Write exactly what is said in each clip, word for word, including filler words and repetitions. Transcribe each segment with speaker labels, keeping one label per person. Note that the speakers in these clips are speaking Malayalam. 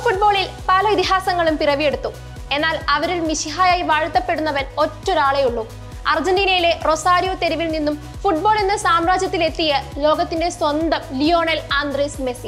Speaker 1: ഫുട്ബോളിൽ പല ഇതിഹാസങ്ങളും പിറവിയെടുത്തു. എന്നാൽ അവരിൽ മിശിഹായായി വാഴ്ത്തപ്പെടുന്നവൻ ഒറ്റൊരാളേ ഉള്ളൂ. അർജന്റീനയിലെ റൊസാരിയോ തെരുവിൽ നിന്നും ഫുട്ബോൾ എന്ന സാമ്രാജ്യത്തിലെത്തിയ ലോകത്തിന്റെ സ്വന്തം ലിയോണൽ ആന്ദ്രേസ് മെസ്സി.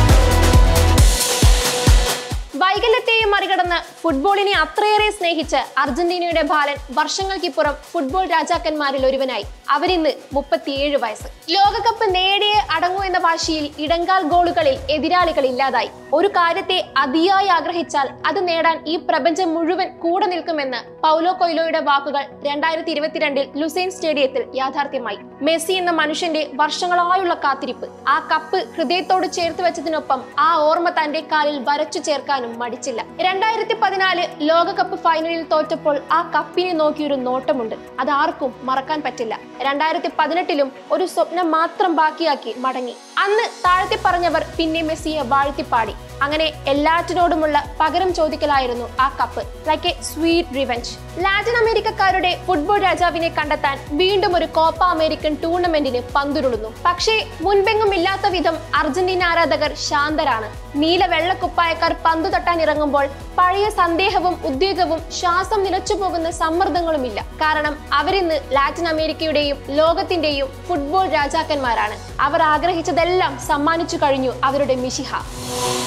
Speaker 1: വൈകല്യത്തെയും മറികടന്ന് ഫുട്ബോളിനെ അത്രയേറെ സ്നേഹിച്ച് അർജന്റീനയുടെ ബാലൻ വർഷങ്ങൾക്കിപ്പുറം ഫുട്ബോൾ രാജാക്കന്മാരിൽ ഒരുവനായി. അവരിന്ന് മുപ്പത്തിയേഴ് വയസ്സ്. ലോകകപ്പ് നേടിയേ അടങ്ങൂ എന്ന വാശിയിൽ ഇടങ്കാൽ ഗോളുകളിൽ എതിരാളികൾ ഇല്ലാതായി. ഒരു കാര്യത്തെ അതിയായി ആഗ്രഹിച്ചാൽ അത് നേടാൻ ഈ പ്രപഞ്ചം മുഴുവൻ കൂടെ നിൽക്കുമെന്ന് പൗലോ കൊയ്ലോയുടെ വാക്കുകൾ രണ്ടായിരത്തി ഇരുപത്തിരണ്ടിൽ ലുസൈൻ സ്റ്റേഡിയത്തിൽ യാഥാർത്ഥ്യമായി. മെസ്സി എന്ന മനുഷ്യന്റെ വർഷങ്ങളായുള്ള കാത്തിരിപ്പ്. ആ കപ്പ് ഹൃദയത്തോട് ചേർത്ത് വെച്ചതിനൊപ്പം ആ ഓർമ്മ തന്റെ കാലിൽ വരച്ചു ചേർക്കാനും മടിച്ചില്ല. രണ്ടായിരത്തി പതിനാല് ലോകകപ്പ് ഫൈനലിൽ തോറ്റപ്പോൾ ആ കപ്പിനെ നോക്കിയൊരു നോട്ടമുണ്ട്. അത് ആർക്കും മറക്കാൻ പറ്റില്ല. രണ്ടായിരത്തി പതിനെട്ടിലും ഒരു സ്വപ്നം മാത്രം ബാക്കിയാക്കി മടങ്ങി. അന്ന് താഴ്ത്തി പറഞ്ഞവർ പിന്നെ മെസ്സിയെ വാഴ്ത്തിപ്പാടി. അങ്ങനെ എല്ലാറ്റിനോടുമുള്ള പകരം ചോദിക്കലായിരുന്നു ആ cup. Like a sweet revenge. ലാറ്റിൻ അമേരിക്കക്കാരുടെ ഫുട്ബോൾ രാജാവിനെ കണ്ടെത്താൻ വീണ്ടും ഒരു കോപ്പ അമേരിക്കൻ ടൂർണമെന്റിന് പന്തുരുളുന്നു. പക്ഷേ മുൻപെങ്ങും ഇല്ലാത്ത വിധം അർജന്റീന ആരാധകർ ശാന്തരാണ്. നീല വെള്ളക്കുപ്പായക്കാർ പന്തു തട്ടാൻ ഇറങ്ങുമ്പോൾ പഴയ സന്ദേഹവും ഉദ്വേഗവും ശ്വാസം നിലച്ചു പോകുന്ന സമ്മർദ്ദങ്ങളുമില്ല. കാരണം അവരിന്ന് ലാറ്റിൻ അമേരിക്കയുടെയും ലോകത്തിന്റെയും ഫുട്ബോൾ രാജാക്കന്മാരാണ്. അവർ ആഗ്രഹിച്ചതെല്ലാം സമ്മാനിച്ചു കഴിഞ്ഞു അവരുടെ മിശിഹ.